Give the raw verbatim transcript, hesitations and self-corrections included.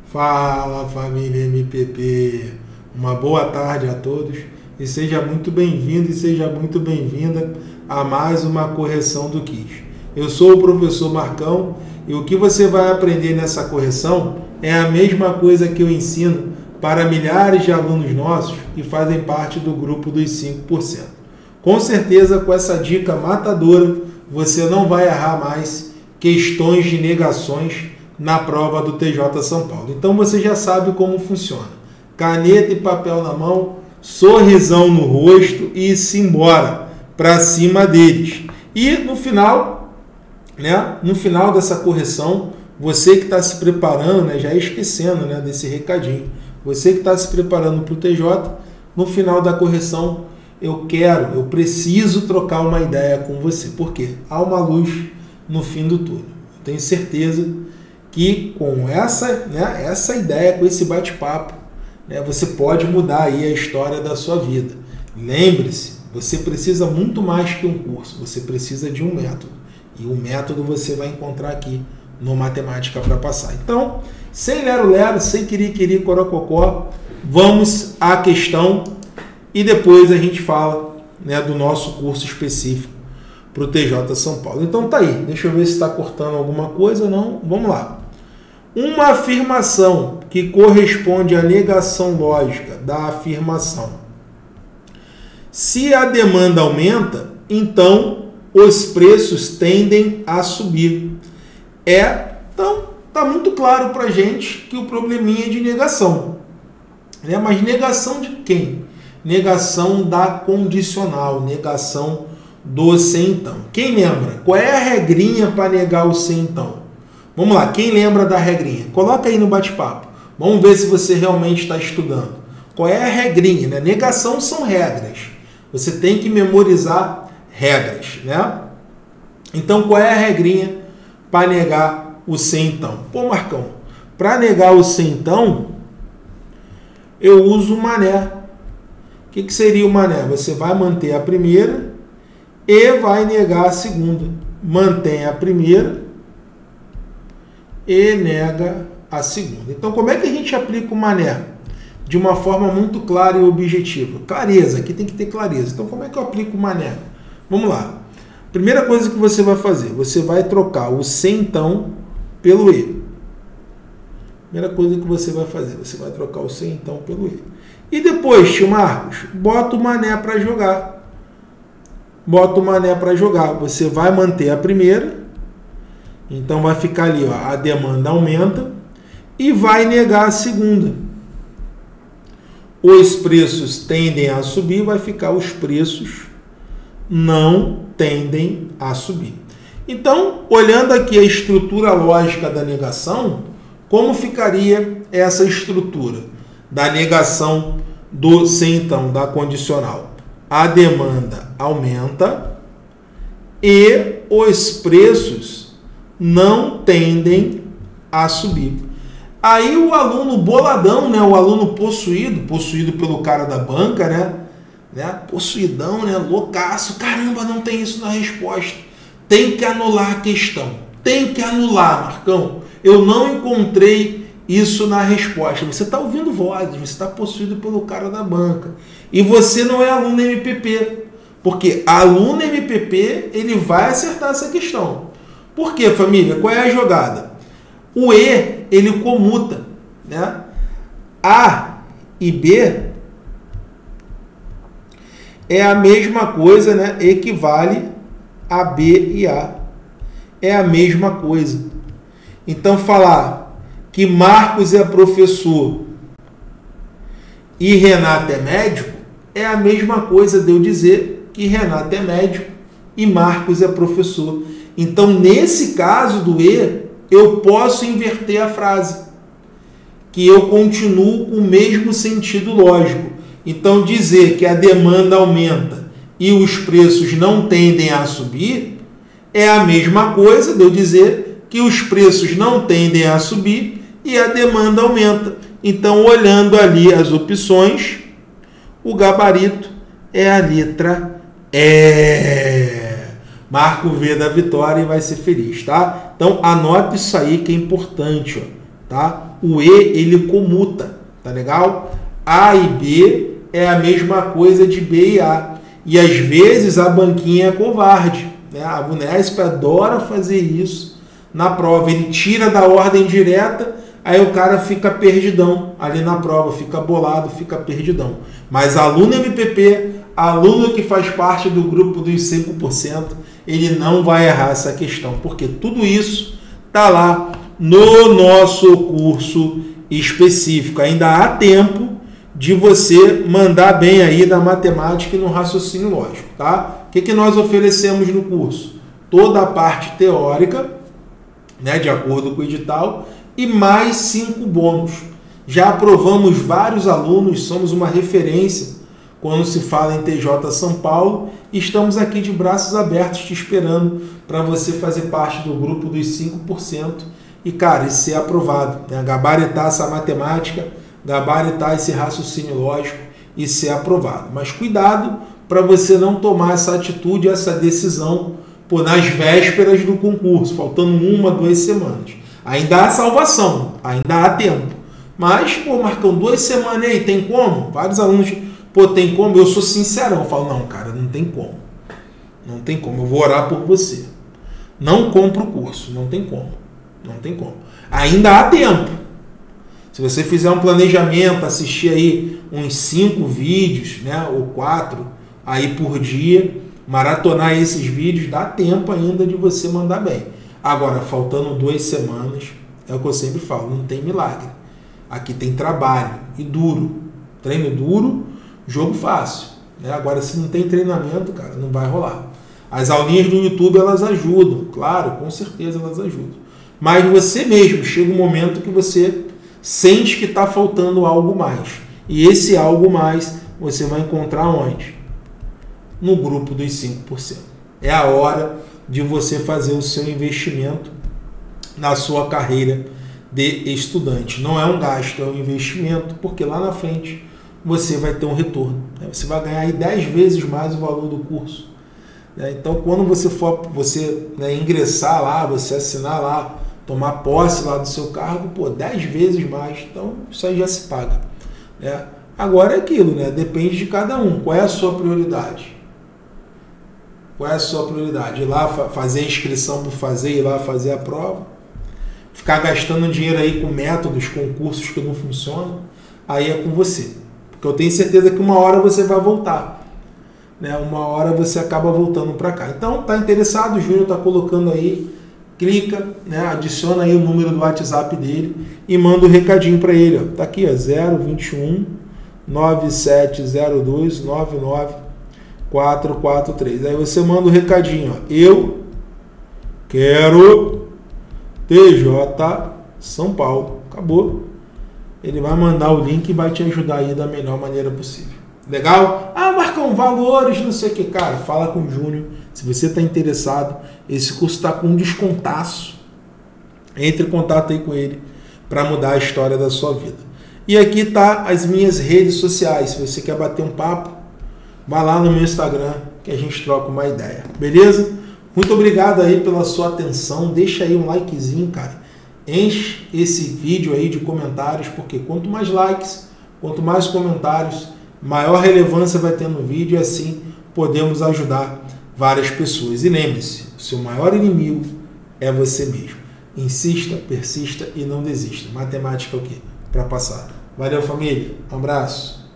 Fala, família M P P, uma boa tarde a todos e seja muito bem-vindo e seja muito bem-vinda a mais uma correção do Quiz. Eu sou o professor Marcão e o que você vai aprender nessa correção é a mesma coisa que eu ensino para milhares de alunos nossos que fazem parte do grupo dos cinco por cento. Com certeza, com essa dica matadora, você não vai errar mais questões de negações na prova do T J São Paulo. Então você já sabe como funciona. Caneta e papel na mão, sorrisão no rosto e simbora para cima deles. E no final, né, no final dessa correção, você que está se preparando, né, já esquecendo, né, desse recadinho, você que está se preparando para o T J, no final da correção, eu quero, eu preciso trocar uma ideia com você. Por quê? Há uma luz no fim do túnel. Eu tenho certeza que com essa, né, essa ideia, com esse bate-papo, né, você pode mudar aí a história da sua vida. Lembre-se, você precisa muito mais que um curso, você precisa de um método. E o método você vai encontrar aqui no Matemática para Passar. Então, sem lero-lero, sem querer-querer, corococó, vamos à questão e depois a gente fala, né, do nosso curso específico para o T J São Paulo. Então tá aí, deixa eu ver se está cortando alguma coisa, não? Vamos lá. Uma afirmação que corresponde à negação lógica da afirmação. Se a demanda aumenta, então os preços tendem a subir. É, então, tá muito claro para a gente que o probleminha é de negação. Né? Mas negação de quem? Negação da condicional, negação do se então. Quem lembra? Qual é a regrinha para negar o se então? Vamos lá, quem lembra da regrinha? Coloca aí no bate-papo. Vamos ver se você realmente está estudando. Qual é a regrinha? Né? Negação são regras. Você tem que memorizar regras, né? Então, qual é a regrinha para negar o se então? Pô, Marcão, para negar o se então, eu uso o mané. O que, que seria o mané? Você vai manter a primeira e vai negar a segunda. Mantém a primeira e nega a segunda. Então, como é que a gente aplica o mané? De uma forma muito clara e objetiva. Clareza, aqui tem que ter clareza. Então, como é que eu aplico o mané? Vamos lá. Primeira coisa que você vai fazer, você vai trocar o se então pelo e. Primeira coisa que você vai fazer, você vai trocar o se então pelo e. E depois, tio Marcos, bota o mané para jogar. Bota o mané para jogar. Você vai manter a primeira. Então vai ficar ali, ó, a demanda aumenta e vai negar a segunda. Os preços tendem a subir, vai ficar os preços não tendem a subir. Então, olhando aqui a estrutura lógica da negação, como ficaria essa estrutura da negação do se então, da condicional? A demanda aumenta e os preços não tendem a subir. Aí o aluno boladão, né, o aluno possuído, possuído pelo cara da banca, né, né, possuidão, né, loucaço, caramba, não tem isso na resposta. Tem que anular a questão. Tem que anular, Marcão. Eu não encontrei isso na resposta. Você está ouvindo vozes, você está possuído pelo cara da banca. E você não é aluno M P P. Porque aluno M P P, ele vai acertar essa questão. Por quê, família? Qual é a jogada? O E, ele comuta, né? A e B é a mesma coisa, né? Equivale a B e A. É a mesma coisa. Então, falar que Marcos é professor e Renato é médico é a mesma coisa de eu dizer que Renato é médico e Marcos é professor. Então, nesse caso do E, eu posso inverter a frase, que eu continuo com o mesmo sentido lógico. Então, dizer que a demanda aumenta e os preços não tendem a subir é a mesma coisa de eu dizer que os preços não tendem a subir e a demanda aumenta. Então, olhando ali as opções, o gabarito é a letra E. Marca o V da vitória e vai ser feliz, tá? Então, anote isso aí que é importante, ó. tá? O E, ele comuta, tá legal? A e B é a mesma coisa de B e A. E às vezes a banquinha é covarde, né? A Vunesp adora fazer isso na prova. Ele tira da ordem direta, aí o cara fica perdidão ali na prova, fica bolado, fica perdidão. Mas aluno M P P, aluno que faz parte do grupo dos cinco por cento, ele não vai errar essa questão, porque tudo isso está lá no nosso curso específico. Ainda há tempo de você mandar bem aí na matemática e no raciocínio lógico, tá? O que, que nós oferecemos no curso? Toda a parte teórica, né, de acordo com o edital, e mais cinco bônus. Já aprovamos vários alunos, somos uma referência quando se fala em T J São Paulo, e estamos aqui de braços abertos te esperando para você fazer parte do grupo dos cinco por cento e, cara, e ser aprovado, né? Gabaritar essa matemática, gabaritar esse raciocínio lógico e ser aprovado. Mas cuidado para você não tomar essa atitude, essa decisão por nas vésperas do concurso, faltando uma, duas semanas. Ainda há salvação, ainda há tempo. Mas, pô, Marcão, duas semanas aí, tem como? Vários alunos, pô, tem como? Eu sou sincerão, eu falo, não, cara, não tem como. Não tem como, eu vou orar por você. Não compra o curso, não tem como. Não tem como. Ainda há tempo. Se você fizer um planejamento, assistir aí uns cinco vídeos, né, ou quatro aí por dia, maratonar esses vídeos, dá tempo ainda de você mandar bem. Agora, faltando duas semanas, é o que eu sempre falo, não tem milagre. Aqui tem trabalho e duro. Treino duro, jogo fácil, né? Agora, se não tem treinamento, cara, não vai rolar. As aulinhas do YouTube, elas ajudam, claro, com certeza elas ajudam. Mas você mesmo, chega um momento que você sente que está faltando algo mais. E esse algo mais você vai encontrar onde? No grupo dos cinco por cento. É a hora de você fazer o seu investimento na sua carreira de estudante. Não é um gasto, é um investimento, porque lá na frente você vai ter um retorno. Você vai ganhar aí dez vezes mais o valor do curso. Então, quando você for você, né, ingressar lá, você assinar lá, tomar posse lá do seu cargo, pô, dez vezes mais. Então, isso aí já se paga. Né? Agora é aquilo, né? Depende de cada um. Qual é a sua prioridade? Qual é a sua prioridade? Ir lá fazer a inscrição por fazer, ir lá fazer a prova? Ficar gastando dinheiro aí com métodos, com cursos que não funcionam? Aí é com você. Porque eu tenho certeza que uma hora você vai voltar. Né? Uma hora você acaba voltando para cá. Então, tá interessado? O Júnior está colocando aí. Clica, né? Adiciona aí o número do WhatsApp dele e manda um recadinho para ele. Ó. Tá aqui, ó, zero vinte e um, nove sete zero dois, nove nove quatro quatro três. Aí você manda o um recadinho, ó. Eu quero T J São Paulo. Acabou. Ele vai mandar o link e vai te ajudar aí da melhor maneira possível. Legal? Ah, Marcão, valores, não sei o que. Cara, fala com o Júnior. Se você está interessado, esse curso está com um descontaço. Entre em contato aí com ele para mudar a história da sua vida. E aqui tá as minhas redes sociais. Se você quer bater um papo, vá lá no meu Instagram que a gente troca uma ideia. Beleza? Muito obrigado aí pela sua atenção. Deixa aí um likezinho, cara. Enche esse vídeo aí de comentários, porque quanto mais likes, quanto mais comentários, maior relevância vai ter no vídeo e assim podemos ajudar várias pessoas. E lembre-se, o seu maior inimigo é você mesmo. Insista, persista e não desista. Matemática é o quê? Para passar. Valeu, família. Um abraço.